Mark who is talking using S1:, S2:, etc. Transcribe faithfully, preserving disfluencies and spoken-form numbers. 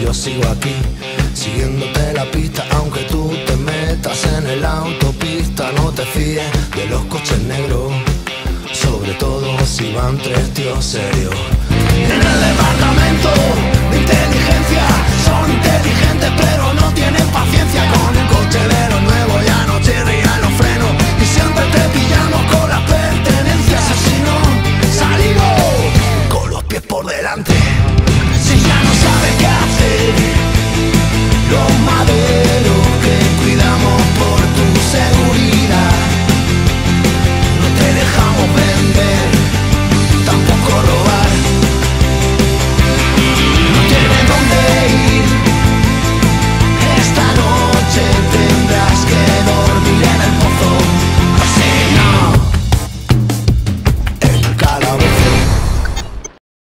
S1: yo sigo aquí, siguiéndote la pista, aunque tú te metas en el autopista. No te fíes de los coches negros, sobre todo si van tres tíos serios. En el departamento de inteligencia son inteligentes.